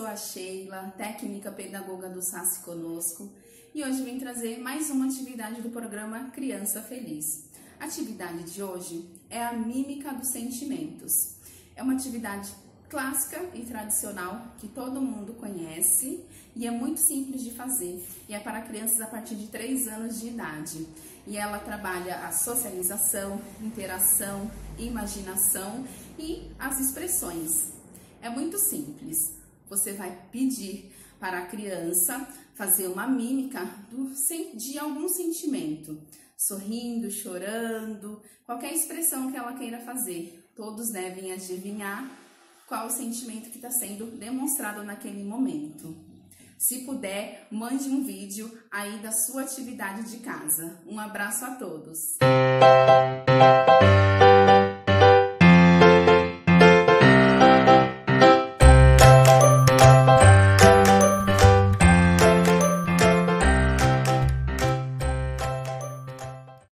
a Sheila, técnica pedagoga do SAS Conosco, e hoje vim trazer mais uma atividade do programa Criança Feliz. A atividade de hoje é a mímica dos sentimentos. É uma atividade clássica e tradicional que todo mundo conhece e é muito simples de fazer. E é para crianças a partir de 3 anos de idade. E ela trabalha a socialização, interação, imaginação e as expressões. É muito simples. Você vai pedir para a criança fazer uma mímica de algum sentimento. Sorrindo, chorando, qualquer expressão que ela queira fazer. Todos devem adivinhar qual o sentimento que está sendo demonstrado naquele momento. Se puder, mande um vídeo aí da sua atividade de casa. Um abraço a todos!